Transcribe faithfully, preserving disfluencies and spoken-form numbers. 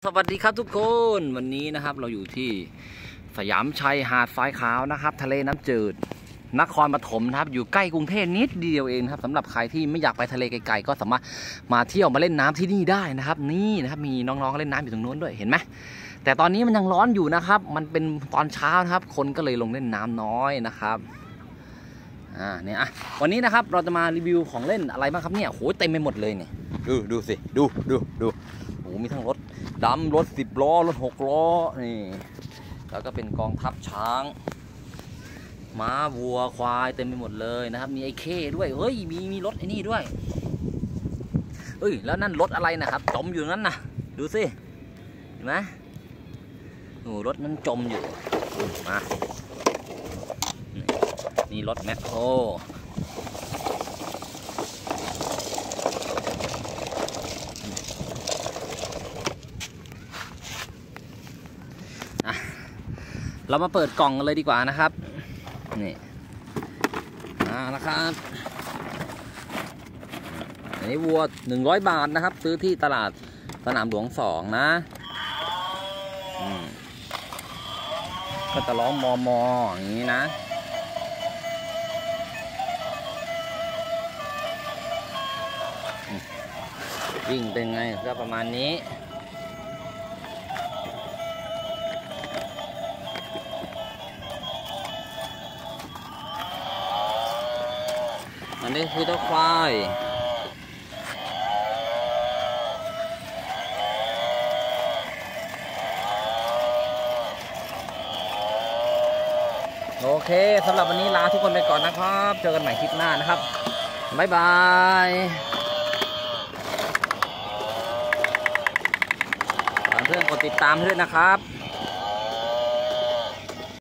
สวัสดีครับทุกคนวันนี้นะครับเราอยู่ที่สยามชัยหาดทรายขาวนะครับทะเลน้ำจืดนครปฐมนะครับอยู่ใกล้กรุงเทพนิดเดียวเองครับสำหรับใครที่ไม่อยากไปทะเลไกลๆก็สามารถมาเที่ยวมาเล่นน้ำที่นี่ได้นะครับนี่นะครับมีน้องๆเล่นน้ำอยู่ตรงนู้นด้วยเห็นไหมแต่ตอนนี้มันยังร้อนอยู่นะครับมันเป็นตอนเช้านะครับคนก็เลยลงเล่นน้ำน้อยนะครับอ่าเนี่ยอ่ะวันนี้นะครับเราจะมารีวิวของเล่นอะไรบ้างครับเนี่ยโหเต็มไปหมดเลยเนี่ยดูดูสิดูดูดูโหมีทั้งรถดำรถสิบล้อรถหกล้อนี่แล้วก็เป็นกองทัพช้างม้าวัวควายเต็มไปหมดเลยนะครับมีไอ้เข้ด้วยเฮ้ยมีมีรถไอ้นี่ด้วยเอ้ยแล้วนั่นรถอะไรนะครับจมอยู่นั้นนะดูสิเห็นไหมโอ้รถนั้นจมอยู่มานี่รถแมคโครเรามาเปิดกล่องกันเลยดีกว่านะครับนี่อ่านะครับอันนี้วัวหนึ่งร้อยบาทนะครับซื้อที่ตลาดสนามหลวงสองนะอืมก็จะร้องมอมออย่างนี้นะวิ่งเป็นไงก็ประมาณนี้อันนี้คือเจ้าควายโอเคสำหรับวันนี้ลาทุกคนไปก่อนนะครับเจอกันใหม่คลิปหน้านะครับบ๊ายบายเพื่อนกดติดตามด้วยนะครับ